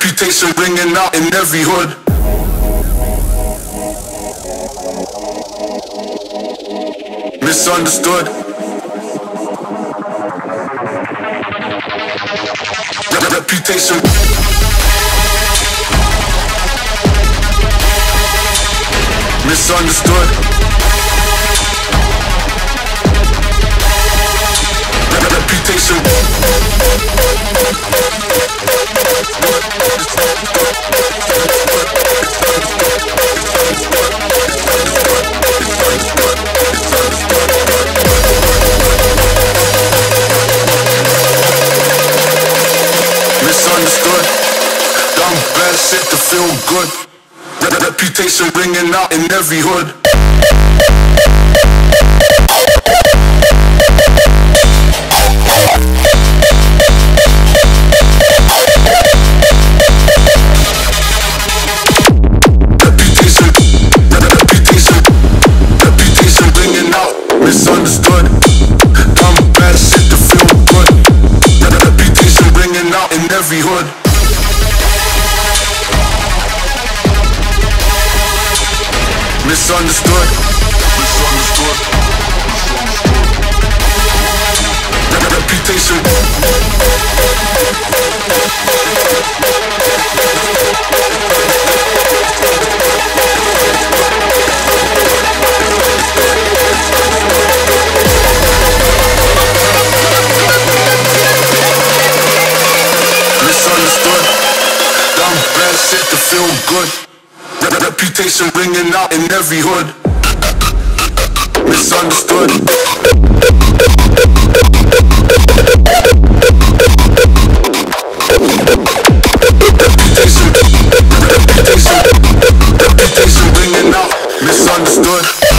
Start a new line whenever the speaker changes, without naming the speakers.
Reputation ringing out in every hood. Misunderstood. Reputation. Misunderstood. Reputation. Misunderstood. Dumb bad shit to feel good. Reputation ringing out in every hood. Reputation ringing out. Misunderstood. Dumb bad shit to feel good. Reputation ringing out in every hood. Misunderstood. Misunderstood. Reputation. Misunderstood. Dumb bad shit to feel good. Reputation ringing out in every hood. Misunderstood. Reputation ringing out. Misunderstood.